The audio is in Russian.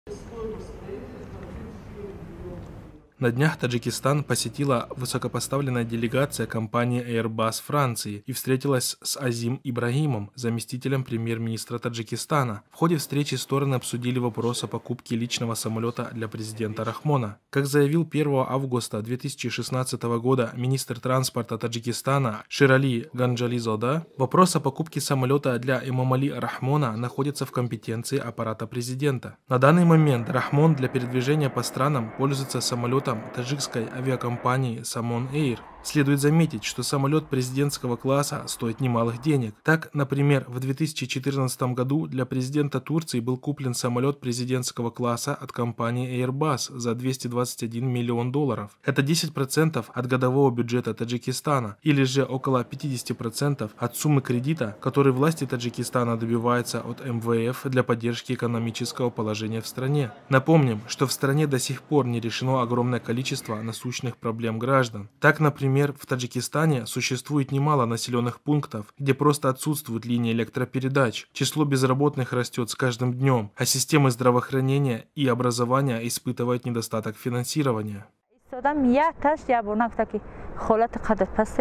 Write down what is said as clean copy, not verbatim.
На днях Таджикистан посетила высокопоставленная делегация компании Airbus Франции и встретилась с Азим Ибрагимом, заместителем премьер-министра Таджикистана. В ходе встречи стороны обсудили вопрос о покупке личного самолета для президента Рахмона. Как заявил 1 августа 2016 года министр транспорта Таджикистана Ширали Ганджализода, вопрос о покупке самолета для Эмомали Рахмона находится в компетенции аппарата президента. На данный момент Рахмон для передвижения по странам пользуется самолетом таджикской авиакомпании Самон Эйр. Следует заметить, что самолет президентского класса стоит немалых денег. Так, например, в 2014 году для президента Турции был куплен самолет президентского класса от компании Airbus за $221 миллион. Это 10% от годового бюджета Таджикистана, или же около 50% от суммы кредита, который власти Таджикистана добиваются от МВФ для поддержки экономического положения в стране. Напомним, что в стране до сих пор не решено огромное количество насущных проблем граждан. Так, например, в Таджикистане существует немало населенных пунктов, где просто отсутствуют линии электропередач. Число безработных растет с каждым днем, а системы здравоохранения и образования испытывают недостаток финансирования.